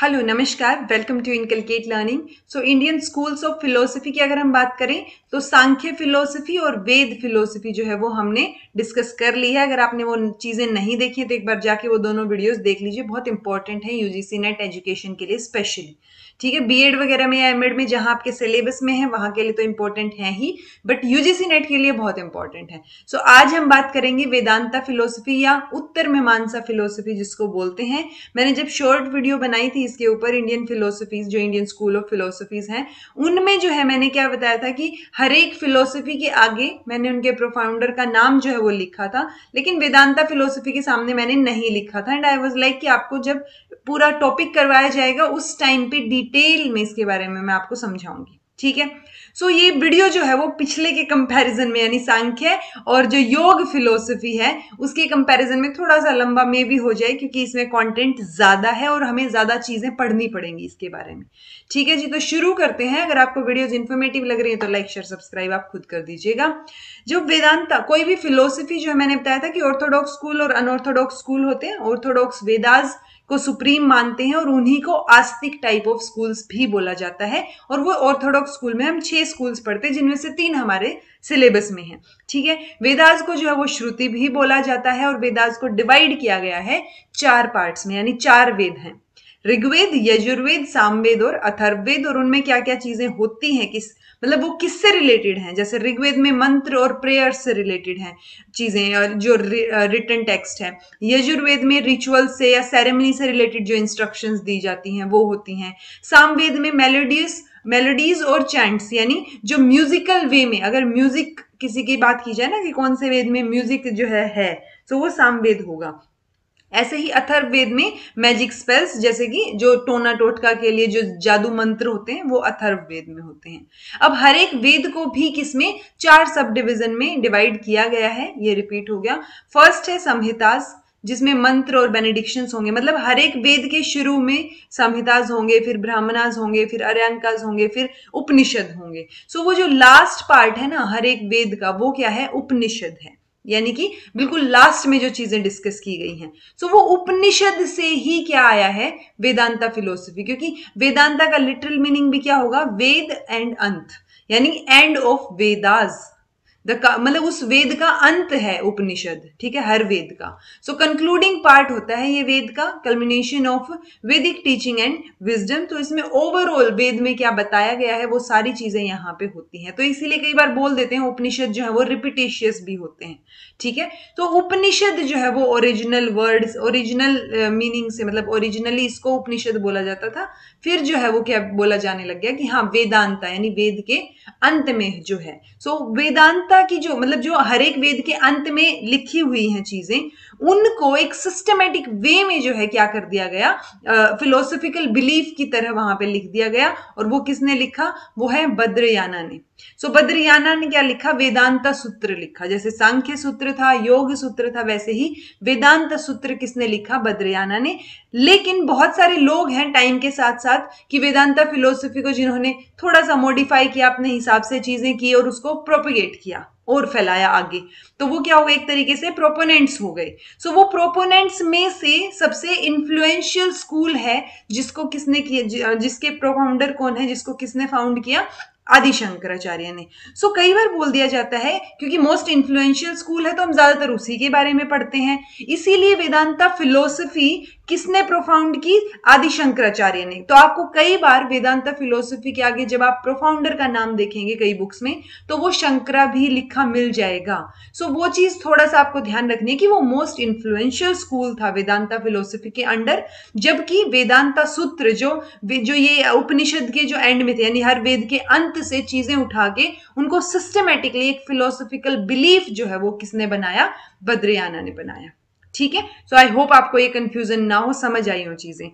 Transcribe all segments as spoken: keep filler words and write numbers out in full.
Hello नमस्कार, welcome to inculcate learning. So Indian schools of philosophy की अगर हम बात करें तो सांख्य फिलोसफी और वेद फिलोसफी जो है वो हमने डिस्कस कर ली है। अगर आपने वो चीजें नहीं देखी है तो एक बार जाके वो दोनों वीडियोस देख लीजिए, बहुत इंपॉर्टेंट है यूजीसी नेट एजुकेशन के लिए स्पेशली। ठीक है, बीएड वगैरह में या एमएड में जहां आपके सिलेबस में है वहां के लिए तो इंपॉर्टेंट है ही, बट यूजीसी नेट के लिए बहुत इंपॉर्टेंट है। सो so, आज हम बात करेंगे वेदांता फिलोसफी या उत्तर मीमांसा फिलोसफी जिसको बोलते हैं। मैंने जब शॉर्ट वीडियो बनाई थी इसके ऊपर इंडियन फिलोसफीज, जो इंडियन स्कूल ऑफ फिलोसफीज हैं, उनमें जो है मैंने क्या बताया था कि हर एक फिलोसफी के आगे मैंने उनके प्रोफाउंडर का नाम जो है वो लिखा था, लेकिन वेदांता फिलोसफी के सामने मैंने नहीं लिखा था। एंड आई वाज लाइक कि आपको जब पूरा टॉपिक करवाया जाएगा उस टाइम पे डिटेल में इसके बारे में मैं आपको समझाऊंगी। ठीक है, सो so, ये वीडियो जो है वो पिछले के कंपैरिजन में यानी सांख्य और जो योग फिलोसफी है उसके कंपैरिजन में थोड़ा सा लंबा में भी हो जाए, क्योंकि इसमें कंटेंट ज्यादा है और हमें ज्यादा चीजें पढ़नी पड़ेंगी इसके बारे में। ठीक है जी, तो शुरू करते हैं। अगर आपको वीडियोस इन्फॉर्मेटिव लग रही है तो लाइक शेयर सब्सक्राइब आप खुद कर दीजिएगा। जो वेदांता, कोई भी फिलोसफी जो है, मैंने बताया था कि ऑर्थोडॉक्स स्कूल और अनऑर्थोडॉक्स स्कूल होते हैं। ऑर्थोडॉक्स वेदास को सुप्रीम मानते हैं और उन्हीं को आस्तिक टाइप ऑफ स्कूल्स भी बोला जाता है। और वो ऑर्थोडॉक्स स्कूल में हम छह स्कूल्स पढ़ते हैं जिनमें से तीन हमारे सिलेबस में है। ठीक है, वेदास को जो है वो श्रुति भी बोला जाता है और वेदास को डिवाइड किया गया है चार पार्ट्स में, यानी चार वेद हैं, ऋग्वेद, यजुर्वेद, सामवेद और अथर्ववेद। और उनमें क्या क्या चीजें होती हैं, किस मतलब वो किससे रिलेटेड हैं। जैसे ऋग्वेद में मंत्र और प्रेयर से रिलेटेड हैं चीजें जो रिटन टेक्स्ट है। यजुर्वेद में रिचुअल से या सेरेमनी से रिलेटेड जो इंस्ट्रक्शंस दी जाती हैं वो होती हैं। सामवेद में मेलोडीज मेलोडीज और चैंट्स, यानी जो म्यूजिकल वे में, अगर म्यूजिक किसी की बात की जाए ना कि कौन से वेद में म्यूजिक जो है है तो वो सामवेद होगा। ऐसे ही अथर्ववेद में मैजिक स्पेल्स, जैसे कि जो टोना टोटका के लिए जो जादू मंत्र होते हैं वो अथर्ववेद में होते हैं। अब हर एक वेद को भी किसमें चार सब डिवीजन में डिवाइड किया गया है, ये रिपीट हो गया। फर्स्ट है संहितास, जिसमें मंत्र और बेनेडिक्शंस होंगे। मतलब हर एक वेद के शुरू में संहितास होंगे, फिर ब्राह्मणास होंगे, फिर अर्यांकास होंगे, फिर उपनिषद होंगे। सो वो जो लास्ट पार्ट है ना हर एक वेद का, वो क्या है, उपनिषद है, यानी कि बिल्कुल लास्ट में जो चीजें डिस्कस की गई हैं। सो वो उपनिषद से ही क्या आया है, वेदांता फिलोसफी। क्योंकि वेदांता का लिटरल मीनिंग भी क्या होगा, वेद एंड अंत, यानी एंड ऑफ वेदास, मतलब उस वेद का अंत है उपनिषद। ठीक है, हर वेद का। सो कंक्लूडिंग पार्ट होता है ये वेद का, culmination of Vedic teaching and wisdom. तो इसमें ओवरऑल वेद में क्या बताया गया है वो सारी चीजें यहाँ पे होती हैं। तो इसीलिए कई बार बोल देते हैं उपनिषद जो है वो रिपीटेशियस भी होते हैं। ठीक है, तो उपनिषद जो है वो ओरिजिनल वर्ड्स, ओरिजिनल मीनिंग से, मतलब ओरिजिनली इसको उपनिषद बोला जाता था। फिर जो है वो क्या बोला जाने लग गया कि हाँ वेदांता, यानी वेद के अंत में जो है। सो वेदांता की जो मतलब जो हर एक वेद के अंत में लिखी हुई हैं चीजें, उनको एक सिस्टमेटिक वे में जो है क्या कर दिया गया, फिलोसफिकल बिलीफ की तरह वहां पे लिख दिया गया। और वो किसने लिखा, वो है बद्रयाना ने। सो so, बद्रयाना ने क्या लिखा, वेदांता सूत्र लिखा। जैसे सांख्य सूत्र था, योग सूत्र था, वैसे ही वेदांत सूत्र किसने लिखा, बद्रयाना ने। लेकिन बहुत सारे लोग हैं टाइम के साथ साथ कि वेदांता फिलोसफी को जिन्होंने थोड़ा सा मॉडिफाई किया, अपने हिसाब से चीजें की और उसको प्रोपिगेट किया और फैलाया आगे, तो वो क्या हो गए, एक तरीके से प्रोपोनेंट्स हो गए। सो so, वो प्रोपोनेंट्स में से सबसे इन्फ्लुएंशियल स्कूल है जिसको किसने किया, जिसके प्रोफाउंडर कौन है, जिसको किसने फाउंड किया, आदि शंकराचार्य ने। सो so, कई बार बोल दिया जाता है क्योंकि मोस्ट इन्फ्लुएंशियल स्कूल है तो हम ज्यादातर उसी के बारे में पढ़ते हैं, इसीलिए वेदांता फिलोसफी किसने प्रोफाउंड की, आदि शंकराचार्य ने। तो आपको कई बार वेदांता फिलोसफी के आगे जब आप प्रोफाउंडर का नाम देखेंगे कई बुक्स में तो वो शंकरा भी लिखा मिल जाएगा। सो so, वो चीज थोड़ा सा आपको ध्यान रखनी है कि वो मोस्ट इन्फ्लुएंशियल स्कूल था वेदांता फिलोसफी के अंडर। जबकि वेदांता सूत्र जो जो ये उपनिषद के जो एंड में थे, यानी हर वेद के अंत से चीजें उठा के उनको सिस्टमेटिकली एक फिलोसफिकल बिलीफ जो है वो किसने बनाया, बद्रयाना ने बनाया। ठीक है, सो आई होप आपको ये कंफ्यूजन ना हो, समझ आई हो चीजें।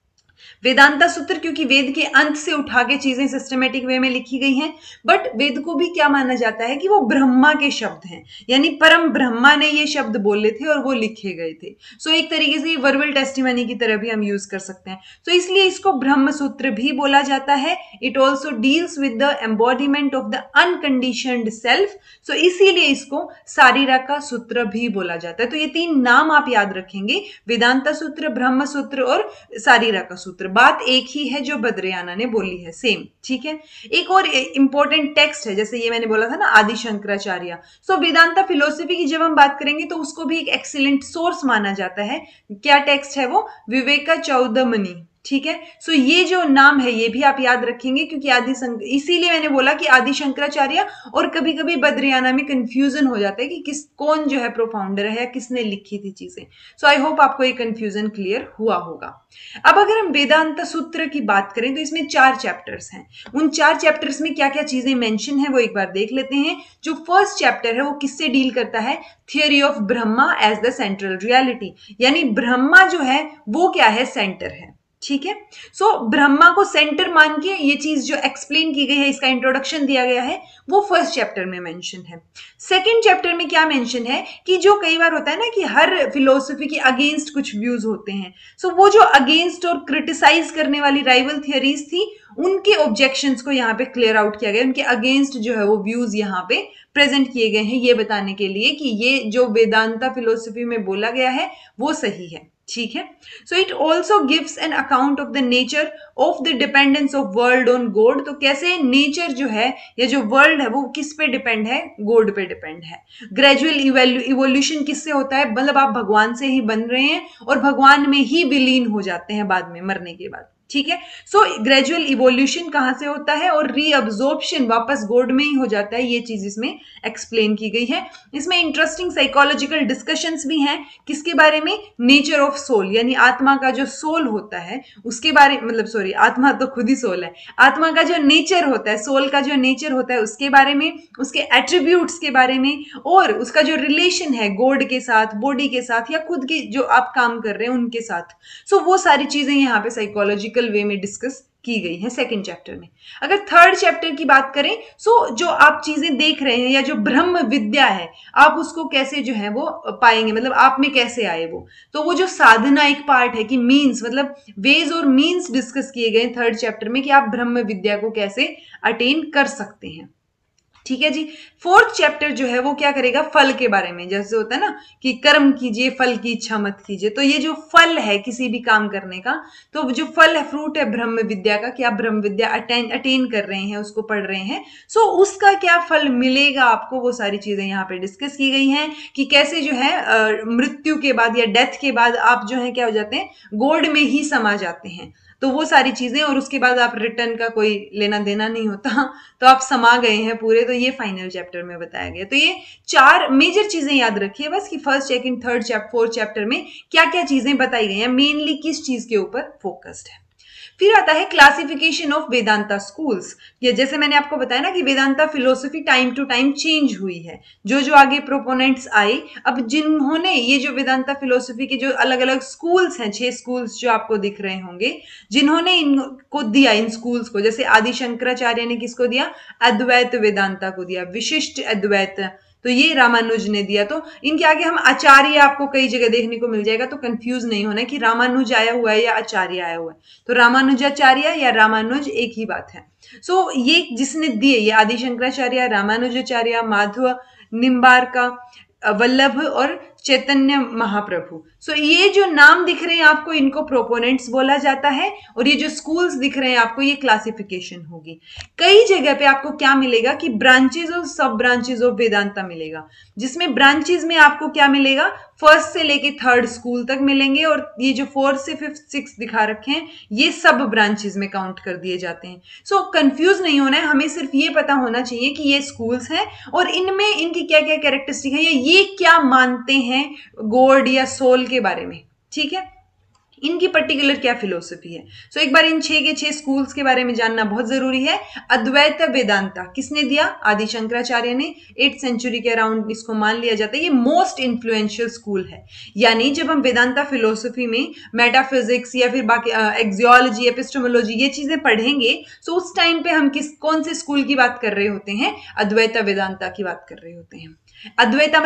वेदांता सूत्र क्योंकि वेद के अंत से उठा के चीजें सिस्टमेटिक वे में लिखी गई हैं, बट वेद को भी क्या माना जाता है कि वो ब्रह्मा के शब्द हैं, यानी परम ब्रह्मा ने ये शब्द बोले थे और वो लिखे गए थे। सो एक तरीके से वर्बल टेस्टिमनी की तरह भी हम यूज कर सकते हैं। तो इसलिए इसको ब्रह्म सूत्र भी बोला जाता है। It also deals with the embodiment of the unconditioned self. So इसीलिए इसको शारीरा का सूत्र भी बोला जाता है। तो ये तीन नाम आप याद रखेंगे, वेदांता सूत्र, ब्रह्म सूत्र और शारीरा का सूत्र, बात एक ही है जो बद्रियाना ने बोली है, सेम, ठीक है। एक और इंपॉर्टेंट टेक्स्ट है, जैसे ये मैंने बोला था ना आदि शंकराचार्य, सो वेदांता फिलोसफी की जब हम बात करेंगे तो उसको भी एक एक्सीलेंट सोर्स माना जाता है। क्या टेक्स्ट है वो? विवेका चौदमनी, ठीक है। सो so, ये जो नाम है ये भी आप याद रखेंगे, क्योंकि आदि इसीलिए मैंने बोला कि आदि शंकराचार्य और कभी कभी बद्रियाना में कंफ्यूजन हो जाता है कि किस कौन जो है प्रोफाउंडर है या किसने लिखी थी चीजें। सो आई होप आपको ये कंफ्यूजन क्लियर हुआ होगा। अब अगर हम वेदांत सूत्र की बात करें तो इसमें चार चैप्टर्स हैं। उन चार चैप्टर्स में क्या क्या चीजें मेंशन है वो एक बार देख लेते हैं। जो फर्स्ट चैप्टर है वो किससे डील करता है? Theory of Brahma as the central reality, यानी ब्रह्मा जो है वो क्या है? सेंटर है, ठीक है। सो so, ब्रह्मा को सेंटर मान के ये चीज जो एक्सप्लेन की गई है, इसका इंट्रोडक्शन दिया गया है, वो फर्स्ट चैप्टर में मेंशन है। सेकंड चैप्टर में क्या मेंशन है कि जो कई बार होता है ना कि हर फिलोसफी के अगेंस्ट कुछ व्यूज होते हैं, सो so, वो जो अगेंस्ट और क्रिटिसाइज करने वाली राइवल थियरीज थी उनके ऑब्जेक्शंस को यहाँ पे क्लियर आउट किया गया, उनके अगेंस्ट जो है वो व्यूज यहाँ पे प्रेजेंट किए गए हैं, ये बताने के लिए कि ये जो वेदांता फिलोसफी में बोला गया है वो सही है, ठीक है। So it also gives an account of the nature of the dependence of world on God, तो कैसे नेचर जो है या जो वर्ल्ड है वो किस पे डिपेंड है? गॉड पे डिपेंड है। ग्रेजुअल इवोल्यूशन किससे होता है? मतलब आप भगवान से ही बन रहे हैं और भगवान में ही विलीन हो जाते हैं बाद में, मरने के बाद, ठीक है। सो ग्रेजुअल इवोल्यूशन कहां से होता है और रीअब्जॉर्प्शन वापस गॉड में ही हो जाता है, ये चीज इसमें एक्सप्लेन की गई है। इसमें इंटरेस्टिंग साइकोलॉजिकल डिस्कशंस भी हैं, किसके बारे में? नेचर ऑफ सोल, यानी आत्मा का जो सोल होता है उसके बारे, मतलब सॉरी आत्मा तो खुद ही सोल है, आत्मा का जो नेचर होता है, सोल का जो नेचर होता है उसके बारे में, उसके एट्रीब्यूट्स के बारे में, और उसका जो रिलेशन है गॉड के साथ, बॉडी के साथ, या खुद की जो आप काम कर रहे हैं उनके साथ। सो so, वो सारी चीजें यहाँ पे साइकोलॉजिकल वे में डिस्कस की गई है सेकंड चैप्टर में। अगर थर्ड चैप्टर की बात करें, सो जो आप चीजें देख रहे हैं या जो ब्रह्म विद्या है आप उसको कैसे जो है वो पाएंगे, मतलब आप में कैसे आए वो, तो वो जो साधना एक पार्ट है कि मीन्स, मतलब वेज और मीन्स डिस्कस किए गए थर्ड चैप्टर में कि आप ब्रह्म विद्या को कैसे अटेन कर सकते हैं, ठीक है जी। फोर्थ चैप्टर जो है वो क्या करेगा? फल के बारे में, जैसे होता है ना कि कर्म कीजिए फल की इच्छा मत कीजिए, तो ये जो फल है किसी भी काम करने का, तो जो फल है, फ्रूट है ब्रह्म विद्या का, कि आप ब्रह्म विद्या अटेन अटेन कर रहे हैं, उसको पढ़ रहे हैं, सो उसका क्या फल मिलेगा आपको, वो सारी चीजें यहाँ पे डिस्कस की गई हैं कि कैसे जो है मृत्यु के बाद या डेथ के बाद आप जो है क्या हो जाते हैं? गॉड में ही समा जाते हैं, तो वो सारी चीजें, और उसके बाद आप रिटर्न का कोई लेना देना नहीं होता, तो आप समा गए हैं पूरे, तो ये फाइनल चैप्टर में बताया गया। तो ये चार मेजर चीजें याद रखिए बस कि first, second, third chapter, fourth chapter में क्या क्या चीजें बताई गई हैं, मेनली किस चीज के ऊपर फोकस्ड है। फिर आता है क्लासिफिकेशन ऑफ वेदांता स्कूल्स, या जैसे मैंने आपको बताया ना कि Vedanta philosophy time to time change हुई है, जो जो आगे प्रोपोनेंट्स आए, अब जिन्होंने ये जो वेदांता फिलोसफी के जो अलग अलग स्कूल्स हैं, छह स्कूल्स जो आपको दिख रहे होंगे, जिन्होंने इनको दिया, इन स्कूल्स को, जैसे आदि शंकराचार्य ने किसको दिया? अद्वैत वेदांता को दिया, विशिष्ट अद्वैत, तो ये रामानुज ने दिया। तो इनके आगे हम आचार्य आपको कई जगह देखने को मिल जाएगा, तो कंफ्यूज नहीं होना कि रामानुज आया हुआ है या आचार्य आया हुआ है, तो रामानुजाचार्य या रामानुज एक ही बात है। सो so, ये जिसने दिए, ये आदि शंकराचार्य, रामानुजाचार्य, माधव निम्बारका, वल्लभ और चैतन्य महाप्रभु। सो so, ये जो नाम दिख रहे हैं आपको, इनको प्रोपोनेंट्स बोला जाता है, और ये जो स्कूल्स दिख रहे हैं आपको, ये क्लासिफिकेशन होगी। कई जगह पे आपको क्या मिलेगा कि ब्रांचेस और सब ब्रांचेस ऑफ वेदांता मिलेगा, जिसमें ब्रांचेस में आपको क्या मिलेगा? फर्स्ट से लेके थर्ड स्कूल तक मिलेंगे, और ये जो फोर्थ से फिफ्थ सिक्स दिखा रखे हैं ये सब ब्रांचेस में काउंट कर दिए जाते हैं। सो so, कंफ्यूज नहीं होना है, हमें सिर्फ ये पता होना चाहिए कि ये स्कूल्स हैं और इनमें इनकी क्या क्या कैरेक्टरिस्टिक है, ये क्या मानते हैं गॉड या सोल के बारे में, ठीक है, इनकी पर्टिकुलर क्या फिलोसफी है। सो so, एक बार इन छह के छह स्कूल्स के बारे में जानना बहुत जरूरी है। अद्वैत वेदांता किसने दिया? आदि शंकराचार्य ने, एट सेंचुरी के अराउंड इसको मान लिया जाता है, ये मोस्ट इन्फ्लुएंशियल स्कूल है। यानी जब हम वेदांता फिलोसफी में मेटाफिजिक्स या फिर बाकी एक्सियोलॉजी, एपिस्टेमोलॉजी, ये चीजें पढ़ेंगे, सो so, उस टाइम पे हम किस कौन से स्कूल की बात कर रहे होते हैं? अद्वैत वेदांता की बात कर रहे होते हैं। अद्वैता मतलब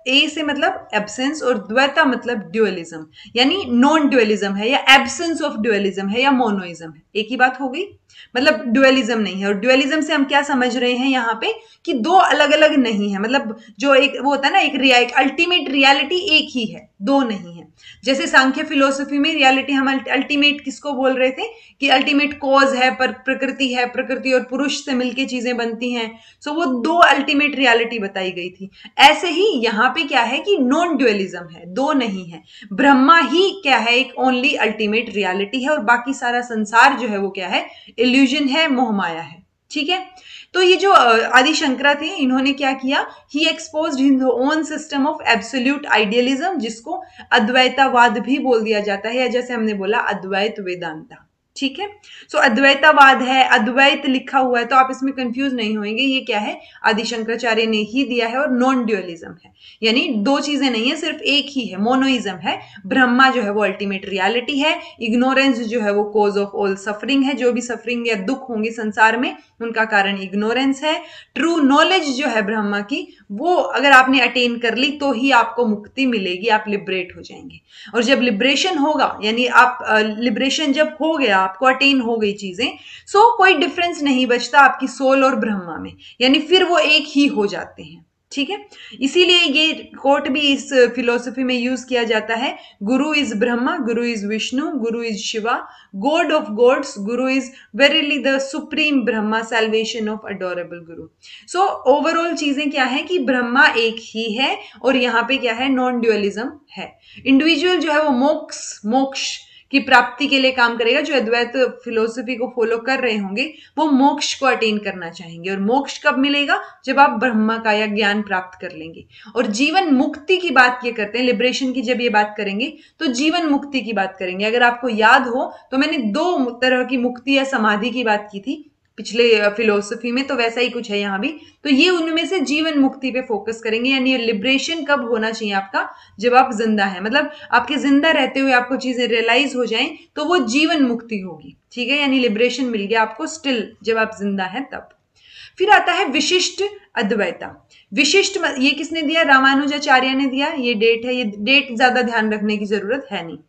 ए से मतलब एब्सेंस और द्वैता मतलब ड्यूअलिज्म, यानी नॉन ड्यूअलिज्म है या एब्सेंस ऑफ ड्यूअलिज्म है या मोनोइज्म है। एक ही बात हो गई, मतलब ड्यूअलिज्म नहीं है। और ड्यूअलिज्म से हम क्या समझ रहे हैं यहाँ पे कि दो अलग अलग नहीं है, मतलब जो एक वो होता है ना, एक रियल अल्टीमेट रियलिटी एक ही है, दो नहीं है। जैसे सांख्य फिलोसफी में रियलिटी हम अल्टीमेट किसको बोल रहे थे कि अल्टीमेट कॉज है, पर प्रकृति है, प्रकृति और पुरुष से मिलके चीजें बनती हैं, सो वो दो अल्टीमेट रियलिटी बताई गई थी। ऐसे ही यहाँ पे क्या है कि नॉन ड्यूअलिज्म है, दो नहीं है। ब्रह्मा ही क्या है, एक ओनली अल्टीमेट रियलिटी है, और बाकी सारा संसार जो है वो क्या है, इल्यूजन है, मोहमाया है। ठीक है, तो ये जो आदि शंकरा थे, इन्होंने क्या किया, ही exposed his own system of absolute idealism, जिसको अद्वैतावाद भी बोल दिया जाता है, या जैसे हमने बोला अद्वैत वेदांता। ठीक है, सो अद्वैतावाद है, अद्वैत लिखा हुआ है, तो आप इसमें कंफ्यूज नहीं होंगे, ये क्या है, आदि शंकराचार्य ने ही दिया है, और नॉन ड्यूअलिज्म है, यानी दो चीजें नहीं है, सिर्फ एक ही है, मोनोइज्म है। ब्रह्मा जो है वो अल्टीमेट रियलिटी है, इग्नोरेंस जो है वो कॉज ऑफ ऑल सफरिंग है, जो भी सफरिंग या दुख होंगे संसार में उनका कारण इग्नोरेंस है। ट्रू नॉलेज जो है ब्रह्मा की, वो अगर आपने अटेन कर ली तो ही आपको मुक्ति मिलेगी, आप लिबरेट हो जाएंगे। और जब लिबरेशन होगा, यानी आप लिबरेशन जब हो गया, आपको अटेन हो गई चीजें, सो कोई डिफरेंस नहीं बचता आपकी सोल और ब्रह्मा में, यानी फिर वो एक ही हो जाते हैं। ठीक है, इसीलिए ये कोट भी इस फिलोसफी में यूज किया जाता है, गुरु is Brahma, Guru is Vishnu, guru is Shiva, God of gods, guru is verily the supreme Brahma, salvation of adorable guru. So overall चीजें क्या है कि ब्रह्मा एक ही है, और यहाँ पे क्या है, नॉन ड्यूअलिज्म है। इंडिविजुअल जो है वो मोक्ष मोक्ष की प्राप्ति के लिए काम करेगा, जो अद्वैत फिलोसफी को फॉलो कर रहे होंगे वो मोक्ष को अटेन करना चाहेंगे। और मोक्ष कब मिलेगा, जब आप ब्रह्मा का या ज्ञान प्राप्त कर लेंगे। और जीवन मुक्ति की बात ये करते हैं, लिबरेशन की जब ये बात करेंगे तो जीवन मुक्ति की बात करेंगे। अगर आपको याद हो तो मैंने दो तरह की मुक्ति या समाधि की बात की थी पिछले फिलोसफी में, तो वैसा ही कुछ है यहाँ भी। तो ये उनमें से जीवन मुक्ति पे फोकस करेंगे, यानी लिबरेशन कब होना चाहिए आपका, जब आप जिंदा है, मतलब आपके जिंदा रहते हुए आपको चीजें रियलाइज हो जाएं, तो वो जीवन मुक्ति होगी। ठीक है, यानी लिबरेशन मिल गया आपको स्टिल जब आप जिंदा हैं तब। फिर आता है विशिष्ट अद्वैता। विशिष्ट ये किसने दिया, रामानुजाचार्य ने दिया। ये डेट है, ये डेट ज्यादा ध्यान रखने की जरूरत है नहीं।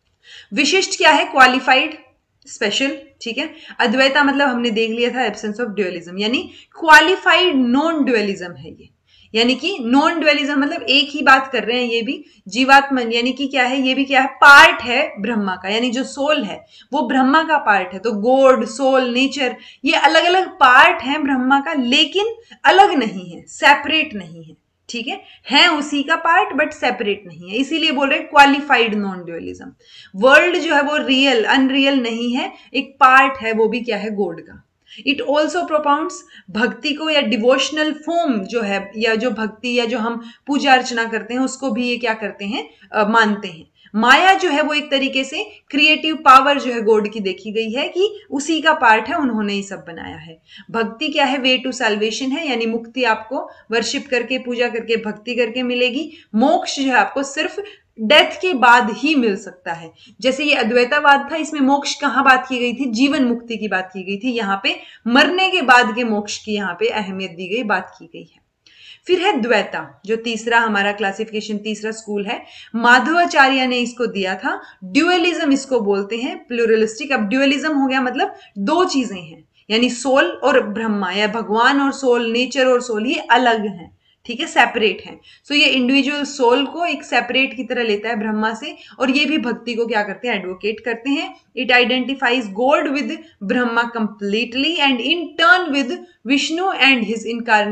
विशिष्ट क्या है, क्वालिफाइड, स्पेशल। ठीक है, अद्वैता मतलब हमने देख लिया था एब्सेंस ऑफ ड्यूअलिज्म, यानी क्वालिफाइड नॉन ड्यूअलिज्म है ये, यानी कि नॉन ड्यूअलिज्म मतलब एक ही बात कर रहे हैं, ये भी जीवात्मा, यानी कि क्या है, ये भी क्या है, पार्ट है ब्रह्मा का, यानी जो सोल है वो ब्रह्मा का पार्ट है। तो गॉड, सोल, नेचर, ये अलग अलग पार्ट हैं ब्रह्मा का, लेकिन अलग नहीं है, सेपरेट नहीं है। ठीक है, है उसी का पार्ट बट सेपरेट नहीं है, इसीलिए बोल रहे हैं क्वालिफाइड नॉन ड्यूअलिज्म। वर्ल्ड जो है वो रियल अनरियल नहीं है, एक पार्ट है, वो भी क्या है, गॉड का। इट ऑल्सो प्रोपाउंड्स भक्ति को, या डिवोशनल फॉर्म जो है, या जो भक्ति या जो हम पूजा अर्चना करते हैं उसको भी ये क्या करते हैं, आ, मानते हैं। माया जो है वो एक तरीके से क्रिएटिव पावर जो है गॉड की देखी गई है कि उसी का पार्ट है, उन्होंने ही सब बनाया है। भक्ति क्या है, वे टू सैल्वेशन है, यानी मुक्ति आपको वर्शिप करके, पूजा करके, भक्ति करके मिलेगी। मोक्ष जो है आपको सिर्फ डेथ के बाद ही मिल सकता है। जैसे ये अद्वैतावाद था, इसमें मोक्ष कहाँ बात की गई थी, जीवन मुक्ति की बात की गई थी, यहाँ पे मरने के बाद के मोक्ष की यहाँ पे अहमियत दी गई, बात की गई है। फिर है द्वैता, जो तीसरा हमारा क्लासिफिकेशन, तीसरा स्कूल है, माधवाचार्य ने इसको दिया था। ड्यूअलिज्म इसको बोलते हैं, प्लूरलिस्टिक। अब ड्यूअलिज्म हो गया मतलब दो चीजें हैं, यानी सोल और ब्रह्मा, या भगवान और सोल, नेचर और सोल, ये अलग हैं। ठीक है, सेपरेट है। सो so, ये इंडिविजुअल सोल को एक सेपरेट की तरह लेता है ब्रह्मा से, और ये भी भक्ति को क्या करते हैं, एडवोकेट करते हैं। It identifies God with Brahma completely and in turn with Vishnu and his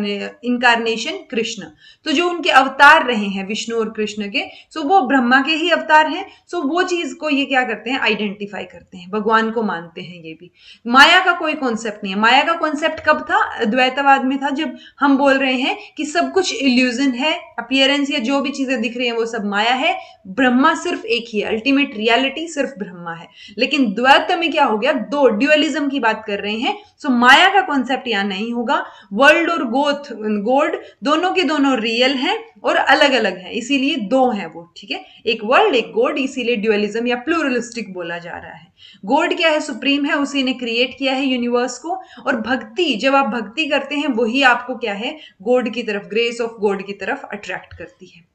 incarnation Krishna. तो जो उनके अवतार रहे हैं विष्णु और कृष्ण के, सो वो ब्रह्मा के ही अवतार हैं। सो वो चीज को ये क्या करते हैं, आइडेंटिफाई करते हैं, भगवान को मानते हैं। ये भी माया का कोई कॉन्सेप्ट नहीं है। माया का कॉन्सेप्ट कब था, अद्वैतवाद में था, जब हम बोल रहे हैं कि सब कुछ इल्यूजन है, अपीयरेंस या जो भी चीजें दिख रही हैं वो सब माया है, ब्रह्मा सिर्फ एक ही है, अल्टीमेट रियलिटी सिर्फ ब्रह्मा है। लेकिन द्वैत में क्या हो गया, दो, ड्यूअलिज्म की बात कर रहे हैं। सो माया का कॉन्सेप्ट यहां नहीं होगा। वर्ल्ड और गोथ गॉड दोनों के दोनों रियल हैं और अलग अलग हैं, इसीलिए दो हैं वो। ठीक है, एक वर्ल्ड एक गॉड, इसीलिए ड्यूअलिज्म या प्लूरलिस्टिक बोला जा रहा है। गॉड क्या है, सुप्रीम है, उसी ने क्रिएट किया है यूनिवर्स को। और भक्ति, जब आप भक्ति करते हैं वही आपको क्या है, गॉड की तरफ, ग्रेस ऑफ गॉड की तरफ अट्रैक्ट करती है।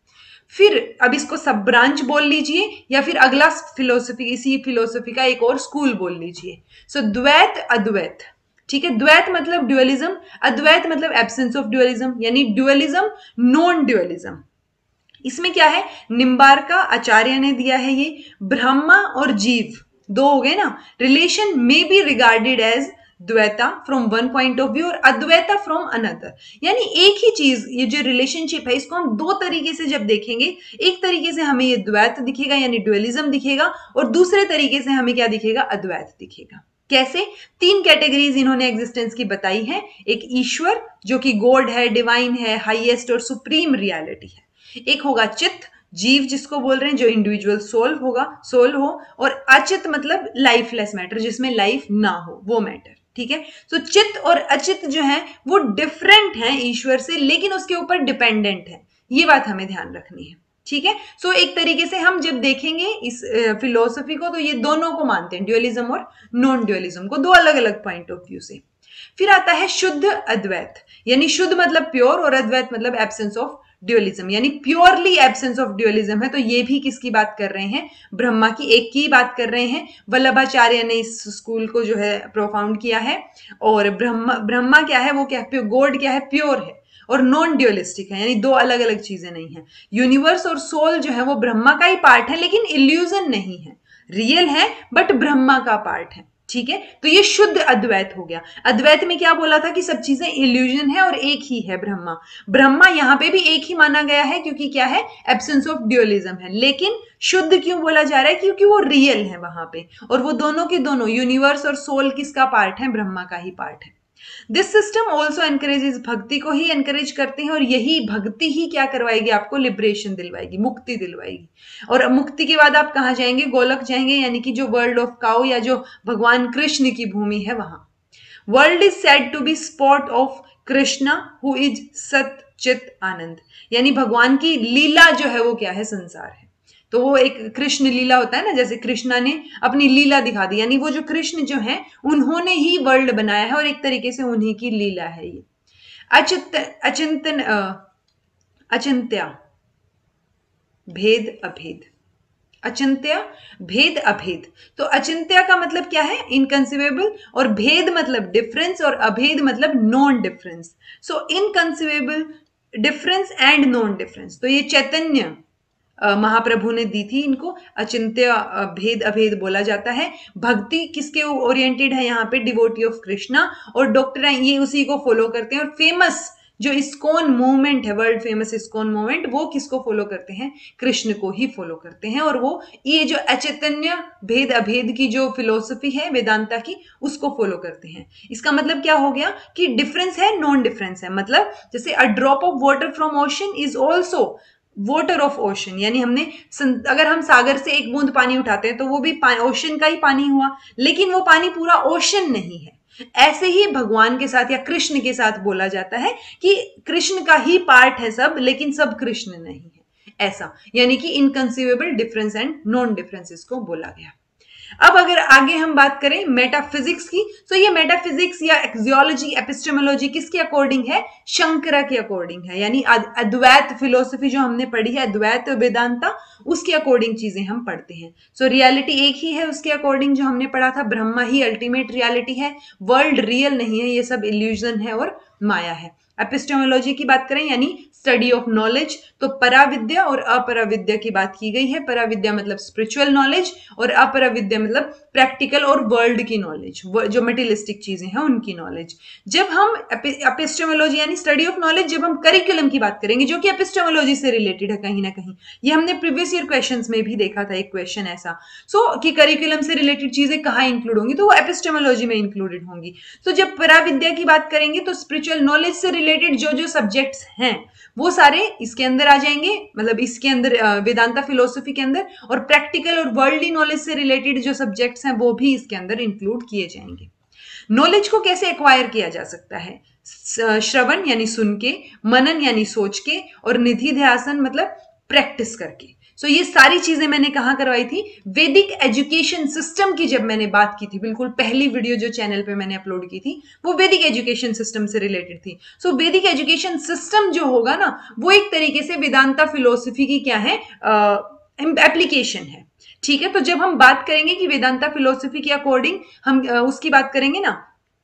फिर अब इसको सब ब्रांच बोल लीजिए या फिर अगला फिलोसफी, इसी फिलोसफी का एक और स्कूल बोल लीजिए। सो so, द्वैत अद्वैत, ठीक है। द्वैत मतलब ड्यूअलिज्म, अद्वैत मतलब एब्सेंस ऑफ ड्यूअलिज्म, यानी ड्यूअलिज्म नॉन ड्यूअलिज्म। इसमें क्या है, निम्बार्का आचार्य ने दिया है ये, ब्रह्मा और जीव दो हो गए ना, रिलेशन में be regarded as Dvaita from one point of view और अद्वैता फ्रॉम अनदर, यानी एक ही चीज, ये जो रिलेशनशिप है इसको हम दो तरीके से जब देखेंगे, एक तरीके से हमें ये द्वैत दिखेगा यानी ड्यूअलिज्म दिखेगा, और दूसरे तरीके से हमें क्या दिखेगा, अद्वैत दिखेगा। कैसे, तीन कैटेगरीज इन्होंने एग्जिस्टेंस की बताई है। एक ईश्वर जो कि गॉड है, डिवाइन है, हाईएस्ट और सुप्रीम रियलिटी है। एक होगा चित्त, जीव जिसको बोल रहे हैं, जो इंडिविजुअल सोल होगा, सोल हो, और अचित मतलब लाइफलेस मैटर, जिसमें लाइफ ना हो, वो मैटर, ठीक है। तो चित्त और अचित जो है वो डिफरेंट है ईश्वर से, लेकिन उसके ऊपर डिपेंडेंट है, ये बात हमें ध्यान रखनी है, ठीक है। सो so, एक तरीके से हम जब देखेंगे इस फिलोसफी को तो ये दोनों को मानते हैं, ड्यूअलिज्म और नॉन ड्यूअलिज्म को, दो अलग अलग पॉइंट ऑफ व्यू से। फिर आता है शुद्ध अद्वैत, यानी शुद्ध मतलब प्योर और अद्वैत मतलब एब्सेंस ऑफ ड्यूअलिज्म, यानी प्योरली एब्सेंस ऑफ ड्यूअलिज्म है। तो ये भी किसकी बात कर रहे हैं, ब्रह्मा की, एक की बात कर रहे हैं। वल्लभाचार्य ने इस स्कूल को जो है प्रोफाउंड किया है। और ब्रह्मा ब्रह्मा क्या है, वो क्या है, गॉड क्या है, प्योर है और नॉन ड्यूअलिस्टिक है, यानी दो अलग अलग चीजें नहीं है। यूनिवर्स और सोल जो है वो ब्रह्मा का ही पार्ट है, लेकिन इल्यूजन नहीं है, रियल है बट ब्रह्मा का पार्ट है, ठीक है। तो ये शुद्ध अद्वैत हो गया। अद्वैत में क्या बोला था कि सब चीजें इल्यूजन है और एक ही है ब्रह्मा। ब्रह्मा यहां पे भी एक ही माना गया है, क्योंकि क्या है, एब्सेंस ऑफ ड्यूअलिज्म है। लेकिन शुद्ध क्यों बोला जा रहा है, क्योंकि वो रियल है वहां पे, और वो दोनों के दोनों, यूनिवर्स और सोल किसका पार्ट है, ब्रह्मा का ही पार्ट है। This system also encourages, bhakti को ही एनकरेज करते हैं, और यही भक्ति ही क्या करवाएगी, आपको लिबरेशन दिलवाएगी, मुक्ति दिलवाएगी। और मुक्ति के बाद आप कहाँ जाएंगे, गोलक जाएंगे, यानी कि जो वर्ल्ड ऑफ काउ या जो भगवान कृष्ण की भूमि है वहां। World is said to be spot of Krishna who is Sat Chit आनंद, यानी भगवान की लीला जो है वो क्या है, संसार है। तो वो एक कृष्ण लीला होता है ना, जैसे कृष्णा ने अपनी लीला दिखा दी, यानी वो जो कृष्ण जो है उन्होंने ही वर्ल्ड बनाया है, और एक तरीके से उन्हीं की लीला है ये। अचित अचिंतन अचिंत्या भेद अभेद, अचिंत्य भेद अभेद। तो अचिंत्य का मतलब क्या है, इनकंसीवेबल, और भेद मतलब डिफरेंस, और अभेद मतलब non difference. So inconceivable, difference and non difference. तो ये चैतन्य महाप्रभु ने दी थी इनको, अचिंत्य भेद अभेद बोला जाता है। भक्ति किसके ओरिएंटेड है यहाँ पे, डिवोटी ऑफ कृष्णा, और डॉक्टर ये उसी को फॉलो करते हैं। और फेमस जो इस्कॉन मूवमेंट है, वर्ल्ड फेमस इस्कॉन मूवमेंट, वो किसको फॉलो करते हैं, कृष्ण को ही फॉलो करते हैं। और वो ये जो अचैतन्य भेद अभेद की जो फिलोसफी है वेदांता की, उसको फॉलो करते हैं। इसका मतलब क्या हो गया कि डिफरेंस है, नॉन डिफरेंस है। मतलब जैसे a drop of water from ocean is also water of ocean, यानी हमने अगर हम सागर से एक बूंद पानी उठाते हैं तो वो भी ओशन का ही पानी हुआ, लेकिन वो पानी पूरा ओशन नहीं है। ऐसे ही भगवान के साथ या कृष्ण के साथ बोला जाता है कि कृष्ण का ही पार्ट है सब, लेकिन सब कृष्ण नहीं है, ऐसा। यानी कि inconceivable difference and non differences को बोला गया। अब अगर आगे हम बात करें मेटाफिजिक्स की, तो ये मेटाफिजिक्स या एक्सियोलॉजी, एपिस्टेमोलॉजी किसके अकॉर्डिंग है, शंकरा के अकॉर्डिंग है। यानी अद्वैत फिलोसफी जो हमने पढ़ी है, अद्वैत वेदांता, उसके अकॉर्डिंग चीजें हम पढ़ते हैं। सो so, रियलिटी एक ही है, उसके अकॉर्डिंग जो हमने पढ़ा था, ब्रह्मा ही अल्टीमेट रियलिटी है, वर्ल्ड रियल नहीं है, ये सब इल्यूजन है और माया है। एपिस्टेमोलॉजी की बात करें यानी स्टडी ऑफ नॉलेज, तो पराविद्या और अपराविद्या की बात की गई है। पराविद्या मतलब स्पिरिचुअल नॉलेज, और अपराविद्या मतलब प्रैक्टिकल और वर्ल्ड की नॉलेज, जो मटेरियलिस्टिक चीजें हैं उनकी नॉलेज। जब हम एपिस्टेमोलॉजी यानी स्टडी ऑफ नॉलेज, जब हम करिकुलम की बात करेंगे जो कि एपिस्टेमोलॉजी से रिलेटेड है कहीं ना कहीं, ये हमने प्रीवियस ईयर क्वेश्चंस में भी देखा था, एक क्वेश्चन ऐसा, सो so, कि करिकुलम से रिलेटेड चीजें कहाँ इंक्लूड होंगी, तो वो एपिस्टेमोलॉजी में इंक्लूडेड होंगी। तो जब पराविद्या की बात करेंगे तो स्पिरिचुअल नॉलेज से रिलेटेड जो जो सब्जेक्ट्स हैं वो सारे इसके अंदर आ जाएंगे, मतलब इसके अंदर वेदांता फिलोसफी के अंदर, और प्रैक्टिकल और वर्ल्डली नॉलेज से रिलेटेड जो सब्जेक्ट्स हैं वो भी इसके अंदर इंक्लूड किए जाएंगे। नॉलेज को कैसे एक्वायर किया जा सकता है, श्रवण यानी सुन के, मनन यानी सोच के, और निधि ध्यासन मतलब प्रैक्टिस करके। सो so, ये सारी चीजें मैंने कहाँ करवाई थी? वैदिक एजुकेशन सिस्टम की जब मैंने बात की थी, बिल्कुल पहली वीडियो जो चैनल पे मैंने अपलोड की थी वो वैदिक एजुकेशन सिस्टम से रिलेटेड थी। सो so, वैदिक एजुकेशन सिस्टम जो होगा ना, वो एक तरीके से वेदांता फिलोसफी की क्या है, एप्लीकेशन है। ठीक है, तो जब हम बात करेंगे कि वेदांता फिलोसफी के अकॉर्डिंग हम आ, उसकी बात करेंगे ना,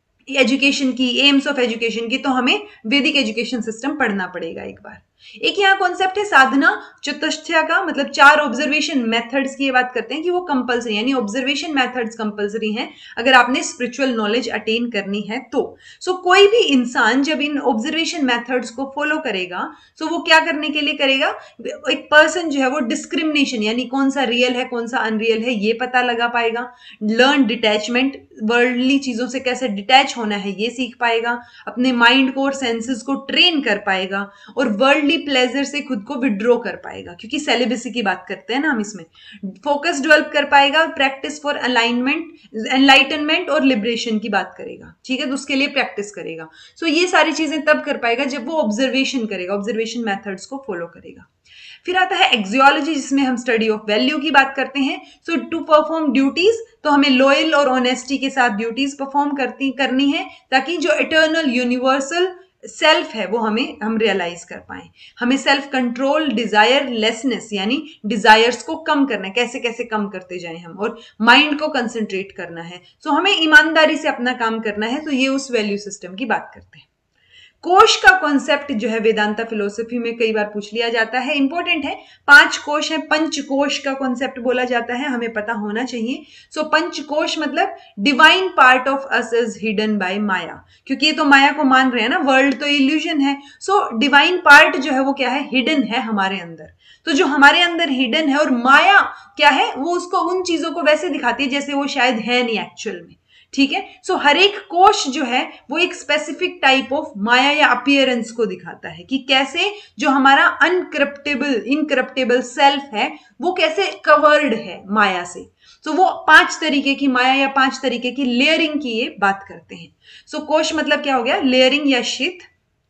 एजुकेशन की, एम्स ऑफ एजुकेशन की, तो हमें वैदिक एजुकेशन सिस्टम पढ़ना पड़ेगा एक बार। एक यहाँ कॉन्सेप्ट है साधना चतुष्टय का, मतलब चार ऑब्जर्वेशन मेथड्स की ये बात करते हैं कि वो कंपलसरी, यानी ऑब्जर्वेशन मेथड्स कंपलसरी हैं अगर आपने स्पिरिचुअल नॉलेज अटेन करनी है तो। सो so, कोई भी इंसान जब इन ऑब्जर्वेशन मेथड्स को फॉलो करेगा, सो so वो क्या करने के लिए करेगा, एक पर्सन जो है वो डिस्क्रिमिनेशन, यानी कौन सा रियल है कौन सा अनरियल है ये पता लगा पाएगा, लर्न डिटैचमेंट, वर्ल्डली चीजों से कैसे डिटैच होना है ये सीख पाएगा, अपने माइंड को और सेंसेस को ट्रेन कर पाएगा, और वर्ल्डली प्लेजर से खुद को विड्रॉ कर पाएगा, क्योंकि सेलिबेसी की बात करते हैं ना हम इसमें, फोकस डेवलप कर पाएगा, प्रैक्टिस फॉर अलाइनमेंट, एनलाइटनमेंट और लिबरेशन की बात करेगा। ठीक है, तो उसके लिए प्रैक्टिस करेगा। सो so, ये सारी चीजें तब कर पाएगा जब वो ऑब्जर्वेशन करेगा, ऑब्जर्वेशन मेथड्स को फॉलो करेगा। फिर आता है एक्सियोलॉजी, जिसमें हम स्टडी ऑफ वैल्यू की बात करते हैं। सो टू परफॉर्म ड्यूटीज, तो हमें लॉयल और ऑनेस्टी के साथ ड्यूटीज परफॉर्म करती करनी है, ताकि जो इटर्नल यूनिवर्सल सेल्फ है वो हमें हम रियलाइज कर पाए। हमें सेल्फ कंट्रोल, डिजायर लेसनेस, यानी डिजायर्स को कम करना है, कैसे कैसे कम करते जाएं हम, और माइंड को कंसंट्रेट करना है। सो so, हमें ईमानदारी से अपना काम करना है। तो ये उस वैल्यू सिस्टम की बात करते हैं। कोश का कॉन्सेप्ट जो है वेदांता फिलोसफी में कई बार पूछ लिया जाता है, इंपॉर्टेंट है। पांच कोश है, पंचकोश का कॉन्सेप्ट बोला जाता है, हमें पता होना चाहिए। सो so, पंचकोश मतलब divine part of us is hidden by maya, क्योंकि ये तो माया को मान रहे हैं ना, वर्ल्ड तो इल्यूजन है। सो so, डिवाइन पार्ट जो है वो क्या है, हिडन है हमारे अंदर। तो जो हमारे अंदर हिडन है, और माया क्या है, वो उसको उन चीजों को वैसे दिखाती है जैसे वो शायद है नहीं एक्चुअल में। ठीक है, सो हर एक कोश जो है वो एक स्पेसिफिक टाइप ऑफ माया या अपीयरेंस को दिखाता है, कि कैसे जो हमारा अनकरप्टेबल इनकरप्टेबल सेल्फ है वो कैसे कवर्ड है माया से। सो so, वो पांच तरीके की माया या पांच तरीके की लेयरिंग की ये बात करते हैं। सो so, कोश मतलब क्या हो गया, लेयरिंग या शीत।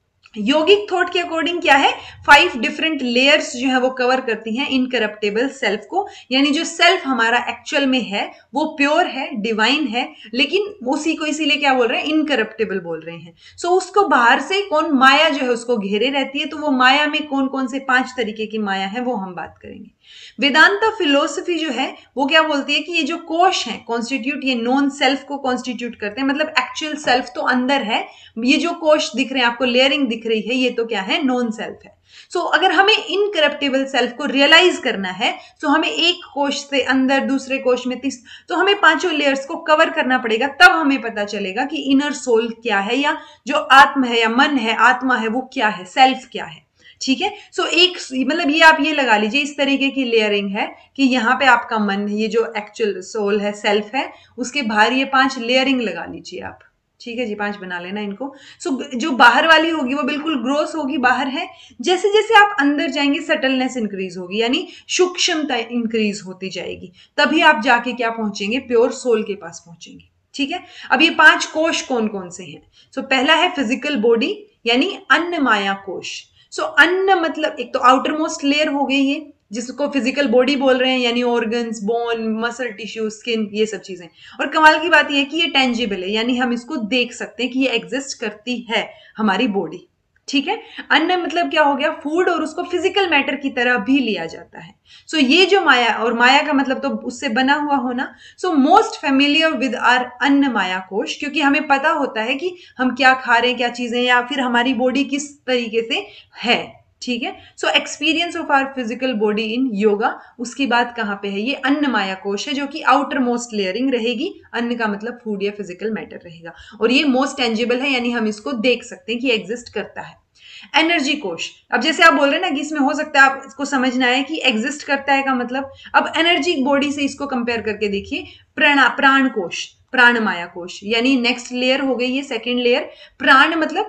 योगिक थॉट के अकॉर्डिंग क्या है, फाइव डिफरेंट लेयर्स जो है वो कवर करती हैं इनकरप्टेबल सेल्फ को, यानी जो सेल्फ हमारा एक्चुअल में है वो प्योर है, डिवाइन है, लेकिन उसी को इसीलिए क्या बोल रहे हैं, इनकरप्टेबल बोल रहे हैं। सो so, उसको बाहर से कौन माया जो है उसको घेरे रहती है। तो वो माया में कौन कौन से पांच तरीके की माया है वो हम बात करेंगे। वेदांता फिलोसफी जो है वो क्या बोलती है कि ये जो कोश है कॉन्स्टिट्यूट, ये नॉन सेल्फ को कॉन्स्टिट्यूट करते हैं, मतलब एक्चुअल सेल्फ तो अंदर है, ये जो कोश दिख रहे हैं आपको, लेयरिंग दिख रही है, ये तो क्या है, नॉन सेल्फ है। सो so, अगर हमें इनकरप्टेबल सेल्फ को रियलाइज करना है, तो हमें एक कोश से अंदर, दूसरे कोश में, तीस, तो हमें पांचों लेयर्स को कवर करना पड़ेगा, तब हमें पता चलेगा कि इनर सोल क्या है, या जो आत्म है या मन है, आत्मा है, वो क्या है, सेल्फ क्या है। ठीक है, सो एक मतलब ये आप ये लगा लीजिए, इस तरीके की लेयरिंग है कि यहाँ पे आपका मन, ये जो एक्चुअल सोल है, सेल्फ है, उसके बाहर ये पांच लेयरिंग लगा लीजिए आप। ठीक है जी, पांच बना लेना इनको। सो so, जो बाहर वाली होगी वो बिल्कुल ग्रोस होगी, बाहर है। जैसे जैसे आप अंदर जाएंगे सटलनेस इंक्रीज होगी, यानी सूक्ष्मता इंक्रीज होती जाएगी, तभी आप जाके क्या पहुंचेंगे, प्योर सोल के पास पहुंचेंगे। ठीक है, अब ये पांच कोश कौन कौन से हैं। सो so, पहला है फिजिकल बॉडी, यानी अन्न माया कोश। सो so, अन्न मतलब एक तो आउटर मोस्ट लेयर हो गई ये, जिसको फिजिकल बॉडी बोल रहे हैं, यानी organs, bone, muscle tissue, skin, ये सब चीजें। और कमाल की बात यह है कि ये टेंजिबल है, यानी हम इसको देख सकते हैं कि ये एग्जिस्ट करती है हमारी बॉडी। ठीक है, अन्न मतलब क्या हो गया, फूड, और उसको फिजिकल मैटर की तरह भी लिया जाता है। सो so, ये जो माया, और माया का मतलब तो उससे बना हुआ होना। So most familiar with our annamaya कोश, क्योंकि हमें पता होता है कि हम क्या खा रहे हैं, क्या चीजें, या फिर हमारी बॉडी किस तरीके से है। ठीक है, so experience of our physical body in yoga, उसकी बात कहाँ पे है, ये अन्न माया कोश है, जो कि आउटर मोस्ट लेयरिंग रहेगी। अन्न का मतलब फूड या फिजिकल मैटर रहेगा, और ये मोस्ट टेंजिबल है, यानी हम इसको देख सकते हैं कि एग्जिस्ट करता है। एनर्जी कोश, अब जैसे आप बोल रहे हैं ना कि इसमें हो सकता है आपको समझना है कि एग्जिस्ट करता है का मतलब, अब एनर्जी बॉडी से इसको कंपेयर करके देखिए। प्राण प्राण कोश, प्राण माया कोश, यानी नेक्स्ट लेयर हो गई ये, सेकेंड लेयर। प्राण मतलब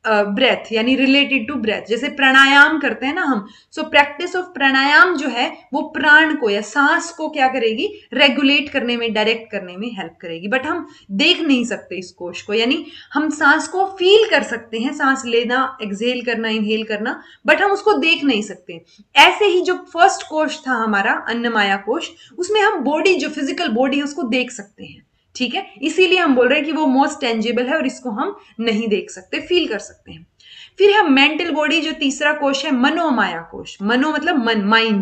ब्रेथ यानी रिलेटेड टू ब्रेथ, जैसे प्राणायाम करते हैं ना हम, सो प्रैक्टिस ऑफ प्राणायाम जो है वो प्राण को या सांस को क्या करेगी, रेगुलेट करने में, डायरेक्ट करने में हेल्प करेगी। बट हम देख नहीं सकते इस कोश को, यानी हम सांस को फील कर सकते हैं, सांस लेना, एक्सहेल करना, इनहेल करना, बट हम उसको देख नहीं सकते। ऐसे ही जो फर्स्ट कोश था हमारा अन्नमाया कोश, उसमें हम बॉडी, जो फिजिकल बॉडी है उसको देख सकते हैं, ठीक है, इसीलिए हम बोल रहे हैं कि वो मोस्ट टेंजिबल है और इसको हम नहीं देख सकते, फील कर सकते हैं। फिर है मेंटल बॉडी, जो तीसरा कोश है मनोमाया कोश, मनो मतलब मन, mind.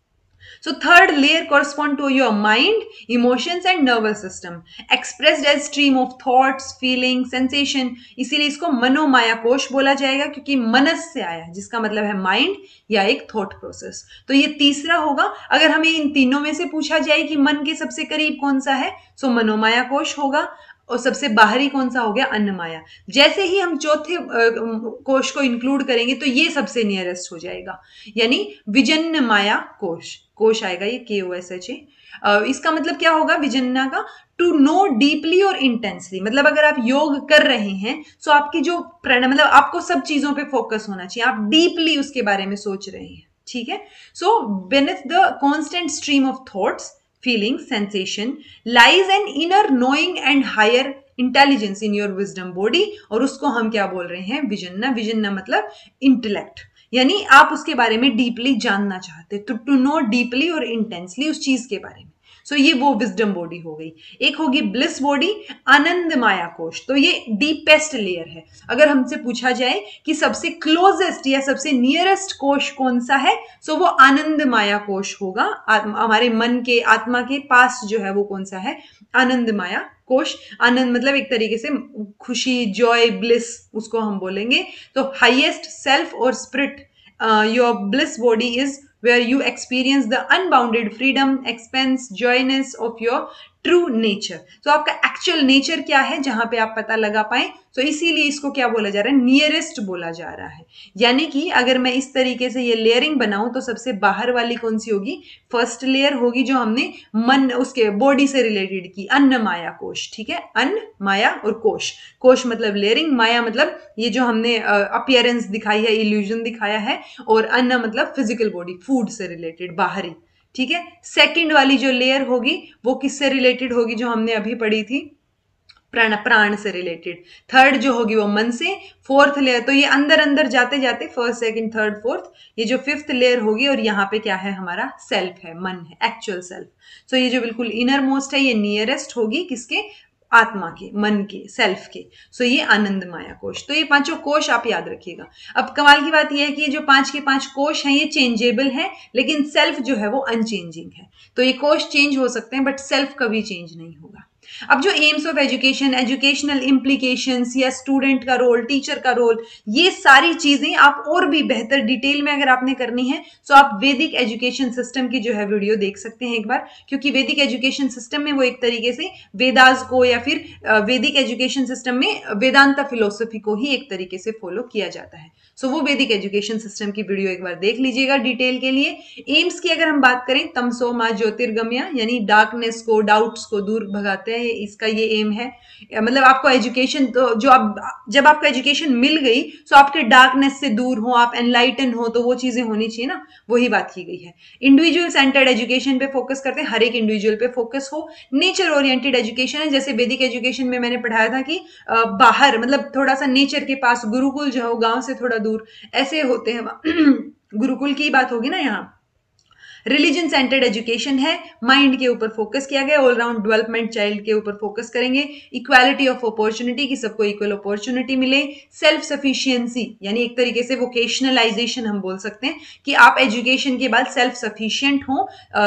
So third layer correspond to your mind, emotions and nervous system, expressed as stream of thoughts, feeling, sensation. इसीलिए इसको मनोमाया कोश बोला जाएगा, क्योंकि मनस से आया, जिसका मतलब है माइंड या एक थॉट प्रोसेस। तो ये तीसरा होगा। अगर हमें इन तीनों में से पूछा जाए कि मन के सबसे करीब कौन सा है, सो मनोमाया कोश होगा, और सबसे बाहरी कौन सा हो गया, अन्नमाया। जैसे ही हम चौथे कोश को इंक्लूड करेंगे तो ये सबसे नियरेस्ट हो जाएगा, यानी विजन्नमाया कोश, कोश आएगा ये के ओ एस एच ए। इसका मतलब क्या होगा विजन्ना का, टू नो डीपली और इंटेंसली। मतलब अगर आप योग कर रहे हैं तो आपकी जो प्रण मतलब आपको सब चीजों पे फोकस होना चाहिए, आप डीपली उसके बारे में सोच रहे हैं, ठीक है। So beneath the constant stream of thoughts, feeling, sensation, lies an inner knowing and higher intelligence in your wisdom body, और उसको हम क्या बोल रहे हैं, विजन्ना। विजन्ना मतलब इंटेलेक्ट, यानी आप उसके बारे में डीपली जानना चाहते, तो टू नो डीपली और इंटेंसली उस चीज के बारे में। सो so, ये वो विजडम बॉडी हो गई। एक होगी ब्लिस बॉडी, आनंद माया कोश, तो ये डीपेस्ट लेयर है। अगर हमसे पूछा जाए कि सबसे क्लोजेस्ट या सबसे नियरेस्ट कोश कौन सा है, सो so वो आनंद माया कोश होगा। हमारे मन के, आत्मा के पास जो है वो कौन सा है, आनंद माया कोश। आनंद मतलब एक तरीके से खुशी, जॉय, ब्लिस, उसको हम बोलेंगे। तो हाईएस्ट सेल्फ और spirit, your bliss body is where you experience the unbounded freedom, expanse, joyness of your true nature. तो आपका एक्चुअल नेचर क्या है, जहां पे आप पता लगा पाए, तो इसीलिए इसको क्या बोला जा रहा है, नियरेस्ट बोला जा रहा है। यानी कि अगर मैं इस तरीके से ये लेयरिंग बनाऊं तो सबसे बाहर वाली कौन सी होगी, फर्स्ट लेयर होगी जो हमने मन, उसके बॉडी से रिलेटेड की, अन्न माया कोश, ठीक है। अन्न, माया और कोश। कोश मतलब लेयरिंग, माया मतलब ये जो हमने अपियरेंस दिखाई है, इल्यूजन दिखाया है, और अन्न मतलब फिजिकल बॉडी, फूड से रिलेटेड, बाहरी, ठीक है। सेकंड वाली जो लेयर होगी वो किससे रिलेटेड होगी, जो हमने अभी पढ़ी थी, प्राण, प्राण से रिलेटेड। थर्ड जो होगी वो मन से। फोर्थ लेयर, तो ये अंदर अंदर जाते जाते फर्स्ट, सेकंड, थर्ड, फोर्थ, ये जो फिफ्थ लेयर होगी, और यहाँ पे क्या है, हमारा सेल्फ है, मन है, एक्चुअल सेल्फ। सो ये जो बिल्कुल इनर मोस्ट है, ये नियरेस्ट होगी किसके, आत्मा के, मन के, सेल्फ के। सो ये आनंद माया कोश। तो ये पांचों कोश आप याद रखिएगा। अब कमाल की बात यह है कि ये जो पांच के पांच कोश हैं ये चेंजेबल हैं, लेकिन सेल्फ जो है वो अनचेंजिंग है। तो ये कोश चेंज हो सकते हैं, बट सेल्फ कभी चेंज नहीं होगा। अब जो aims of education, educational implications या स्टूडेंट का रोल, टीचर का रोल, ये सारी चीजें आप और भी बेहतर डिटेल में अगर आपने करनी है तो आप वैदिक एजुकेशन सिस्टम की जो है वीडियो देख सकते हैं एक बार, क्योंकि वैदिक एजुकेशन सिस्टम में वो एक तरीके से वेदास को या फिर वैदिक एजुकेशन सिस्टम में वेदांता फिलोसफी को ही एक तरीके से फॉलो किया जाता है। सो वो वैदिक एजुकेशन सिस्टम की वीडियो एक बार देख लीजिएगा डिटेल के लिए। एम्स की अगर हम बात करें, तमसो मा ज्योतिर्गम्य, यानी डार्कनेस को, डाउट्स को दूर भगाते हैं, इसका ये एम है। मतलब आपको एजुकेशन, तो जो आप, जब आपको एजुकेशन मिल गई तो आपके डार्कनेस से दूर हो, आप एनलाइटन हो, तो वो चीजें होनी चाहिए ना, वही बात की गई है। इंडिविजुअल सेंटर्ड एजुकेशन पे फोकस करते हैं, हर एक इंडिविजुअल पे फोकस हो। नेचर ओरिएंटेड एजुकेशन है, जैसे वैदिक एजुकेशन में मैंने पढ़ाया था कि बाहर, मतलब थोड़ा सा नेचर के पास, गुरुकुल जो है गांव से थोड़ा दूर, ऐसे होते हैं गुरुकुल की बात होगी ना यहाँ। रिलीजन सेंटर्ड एजुकेशन है, माइंड के ऊपर फोकस किया गया, ऑलराउंड डेवलपमेंट चाइल्ड के ऊपर फोकस करेंगे। इक्वालिटी ऑफ अपॉर्चुनिटी, की सबको इक्वल अपॉर्चुनिटी मिले। सेल्फ सफिशियंसी, यानी एक तरीके से वोकेशनलाइजेशन हम बोल सकते हैं कि आप एजुकेशन के बाद सेल्फ सफिशियंट हो,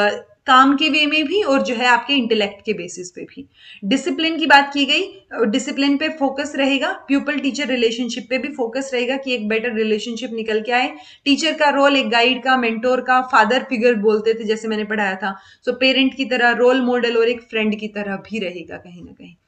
काम के वे में भी और जो है आपके इंटेलेक्ट के बेसिस पे भी। डिसिप्लिन की बात की गई, डिसिप्लिन पे फोकस रहेगा। प्यूपल टीचर रिलेशनशिप पे भी फोकस रहेगा कि एक बेटर रिलेशनशिप निकल के आए। टीचर का रोल एक गाइड का, मेंटोर का, फादर फिगर बोलते थे जैसे मैंने पढ़ाया था, सो पेरेंट की तरह, रोल मॉडल और एक फ्रेंड की तरह भी रहेगा कहीं ना कहीं।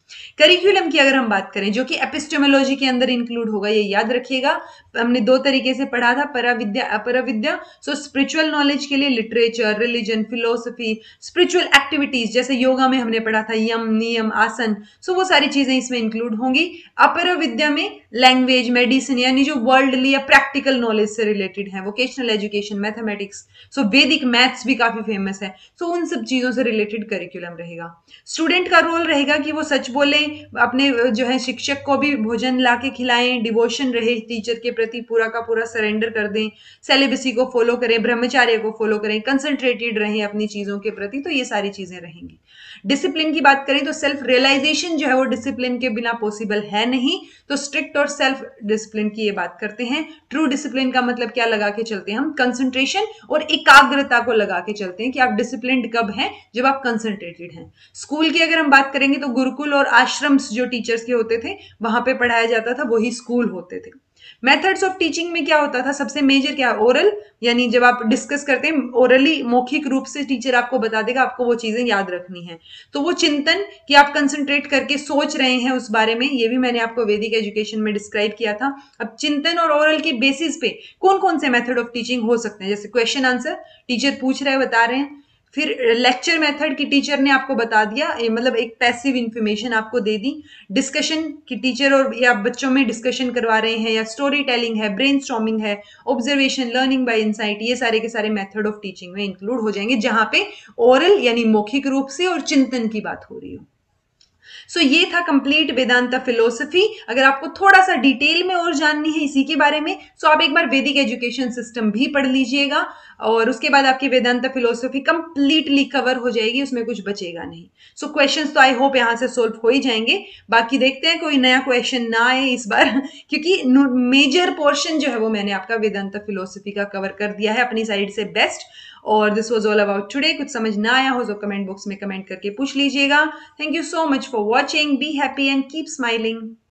करिकुलम की अगर हम बात करें जो कि एपिस्टेमोलॉजी के अंदर इंक्लूड होगा, ये याद रखिएगा। हमने दो तरीके से पढ़ा था, पराविद्या अपराविद्या। सो स्पिरिचुअल नॉलेज के लिए literature, religion, philosophy, spiritual activities जैसे योगा में हमने पढ़ा था यम, नियम, आसन, सो वो सारी चीजें इसमें इंक्लूड होंगी। अपर विद्या में लैंग्वेज, मेडिसिन यानी जो वर्ल्डली या प्रैक्टिकल नॉलेज से रिलेटेड है, वोकेशनल एजुकेशन, मैथमेटिक्स, सो वैदिक मैथ्स भी काफी फेमस है, सो उन सब चीजों से रिलेटेड करिकुलम रहेगा। स्टूडेंट का रोल रहेगा कि वो सच बोले, अपने जो है शिक्षक को भी भोजन ला के खिलाएं, डिवोशन रहे टीचर के प्रति, पूरा का पूरा सरेंडर कर दें, सेलिबसी को फॉलो करें, ब्रह्मचार्य को फॉलो करें, कंसंट्रेटेड रहें अपनी चीजों के प्रति, तो ये सारी चीजें रहेंगी। डिसिप्लिन की बात करें तो सेल्फ रियलाइजेशन जो है वो डिसिप्लिन के बिना पॉसिबल है नहीं, तो स्ट्रिक्ट और सेल्फ डिसिप्लिन की ये बात करते हैं। ट्रू डिसिप्लिन का मतलब क्या लगा के चलते हैं हम? कंसंट्रेशन और एकाग्रता को लगा के चलते हैं कि आप डिसिप्लिन्ड कब हैं? जब आप कंसंट्रेटेड हैं। स्कूल की अगर हम बात करेंगे तो गुरुकुल और आश्रम्स जो टीचर्स के होते थे वहां पे पढ़ाया जाता था, वही स्कूल होते थे। मेथड्स ऑफ टीचिंग में क्या होता था? सबसे मेजर क्या? ओरल, यानी जब आप डिस्कस करते हैं ओरली, मौखिक रूप से टीचर आपको बता देगा, आपको वो चीजें याद रखनी है। तो वो चिंतन कि आप कंसंट्रेट करके सोच रहे हैं उस बारे में, ये भी मैंने आपको वैदिक एजुकेशन में डिस्क्राइब किया था। अब चिंतन और ओरल के बेसिस पे कौन कौन से मेथड ऑफ टीचिंग हो सकते हैं? जैसे क्वेश्चन आंसर, टीचर पूछ रहे हैं, बता रहे हैं। फिर लेक्चर मेथड की टीचर ने आपको बता दिया, मतलब एक पैसिव इंफॉर्मेशन आपको दे दी। डिस्कशन की टीचर और या बच्चों में डिस्कशन करवा रहे हैं, या स्टोरी टेलिंग है, ब्रेनस्टॉर्मिंग है, ऑब्जर्वेशन, लर्निंग बाय इंसाइट, ये सारे के सारे मेथड ऑफ टीचिंग में इंक्लूड हो जाएंगे, जहां पे ओरल यानी मौखिक रूप से और चिंतन की बात हो रही हो। सो so, ये था कंप्लीट वेदांता फिलोसफी। अगर आपको थोड़ा सा डिटेल में और जाननी है इसी के बारे में, सो so आप एक बार वैदिक एजुकेशन सिस्टम भी पढ़ लीजिएगा, और उसके बाद आपकी वेदांता फिलोसफी कंप्लीटली कवर हो जाएगी, उसमें कुछ बचेगा नहीं। सो so, क्वेश्चंस तो आई होप यहां से सोल्व हो ही जाएंगे। बाकी देखते हैं कोई नया क्वेश्चन ना आए इस बार क्योंकि मेजर पोर्शन जो है वो मैंने आपका वेदांता फिलोसफी का कवर कर दिया है अपनी साइड से बेस्ट। और this was all about today. कुछ समझ ना आया हो तो कमेंट बॉक्स में कमेंट करके पूछ लीजिएगा। Thank you so much for watching. Be happy and keep smiling.